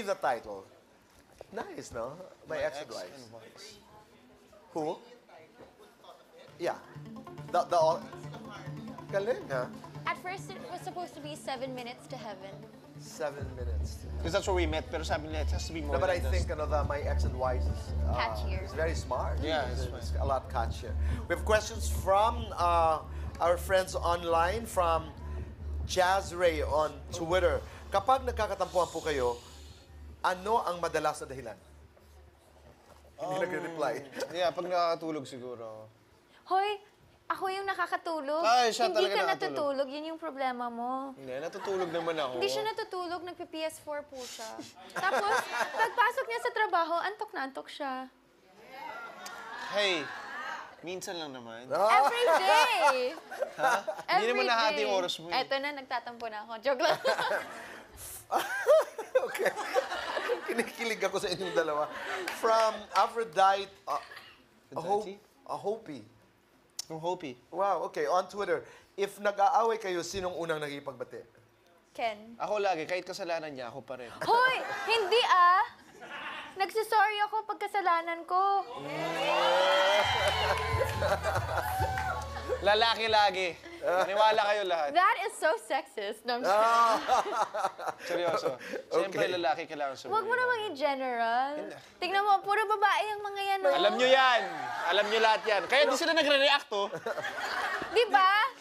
the title. Nice, no? My ex and wives. Who? Yeah. Galing, ha? At first, it was supposed to be 7 minutes to heaven. 7 minutes. Because that's where we met, pero sabi nila, it has to be more No, but I than think My Ex and Wives is, Catchier. is very smart. Yeah, it's it's a lot catchier. We have questions from our friends online, from Jazz Ray on Twitter. Kapag nagkakatampuhan po kayo, ano ang madalas na dahilan? Hindi nagre-reply. Yeah, pag nakakatulog siguro. Hoy, ako yung nakakatulog. Ay, siya Hindi talaga ka nakatulog. natutulog, yun yung problema mo. Hindi, natutulog naman ako. Hindi siya natutulog, nagpi-PS4 po siya. Tapos, pagpasok niya sa trabaho, antok na antok siya. Hey, minsan lang naman. Every day! Ha? Hindi Every naman nahati day. yung oras mo. Eto na, nagtatampo na ako. Joke lang. Okay. Kinikilig ako sa inyong dalawa. From Aphrodite, Hopi. Yung Hopi. Wow, okay. On Twitter, if nag-aaway kayo, sinong unang nagipagbati? Ken. Ako lagi, kahit kasalanan niya, ako pa rin. Hoy! Hindi ah! Nagsisorry ako pag kasalanan ko. Lalaki lagi. Maniwala kayo lahat. That is so sexist. No, I'm just Seryoso. Siyempre, Okay. lalaki kailangan sumayin. Huwag mo namang i-general. Tingnan mo, puro babae ang mga yan. Oh. Alam nyo yan. Alam nyo lahat yan. Kaya di sila nagre-react, oh. Di ba?